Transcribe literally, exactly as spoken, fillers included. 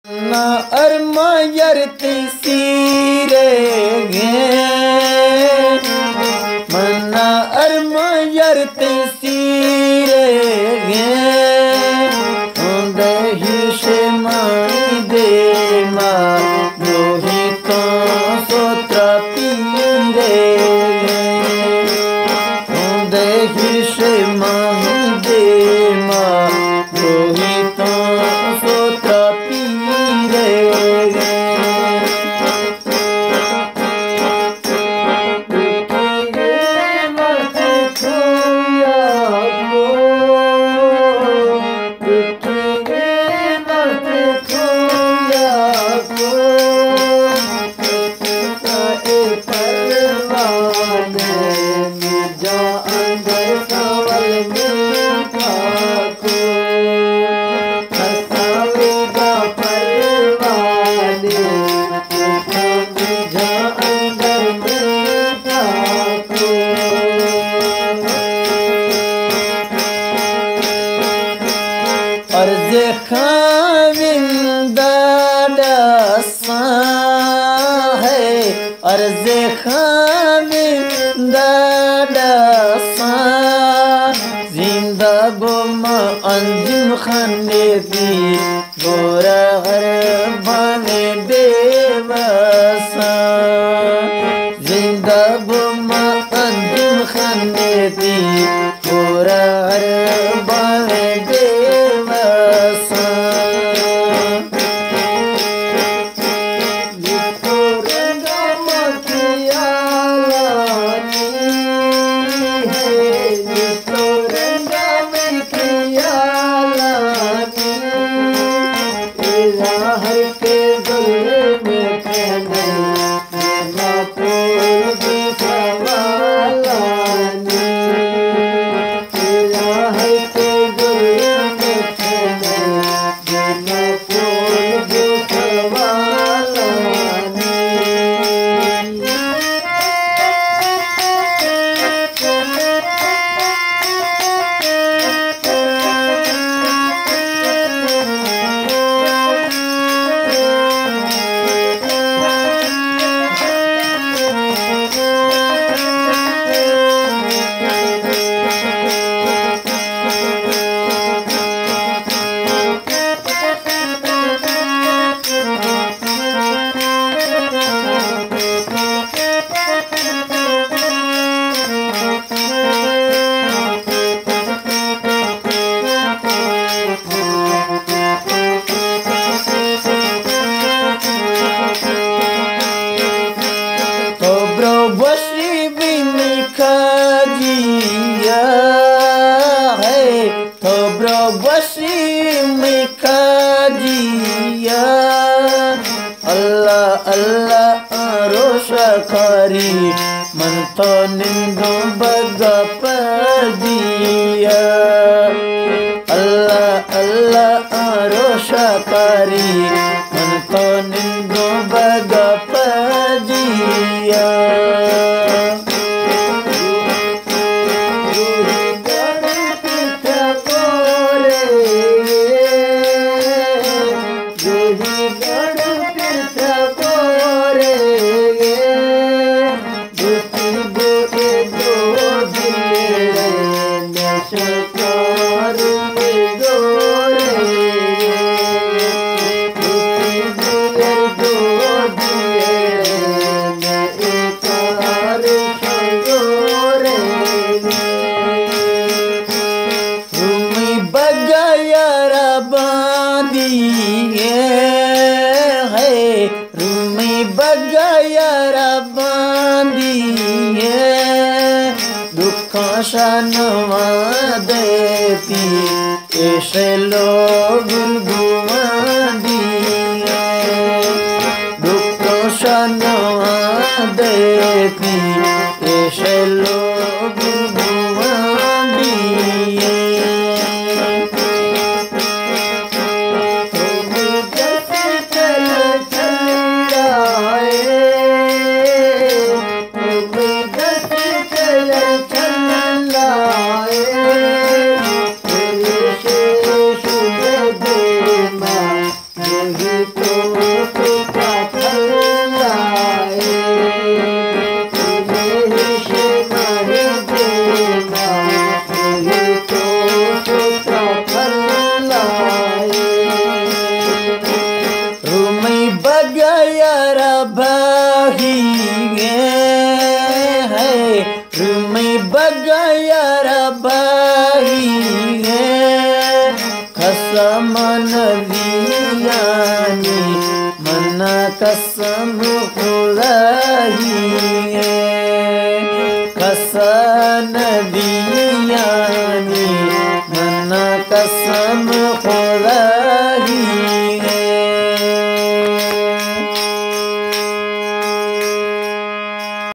ना अरमा यरती सीरे गे मना अरमा यरती सीरे गे दही से माई दे मा रोहित सोत्र पीरे दही से माई दे मा रोहित सोत्र अर्ज़ खाविंदा डसा जिंदा गोमा अंजुम खाने दी गोरा हर बने बेवसा जिंदा गोमा अंजुम खाने दी गोरा हर बने बेवसा अल्लाह अल्लाह रोशा खारी मन तो निंदो बगा पदिया अल्लाह अल्लाह रोशा खारी मन तो निंदो बगा पदिया शानवा देती ऐसे लोग गुमा दिए दुख शानवा देती ऐसे लोग गुमा दिए मन दियानी मन कसम खुदाही कसन दिया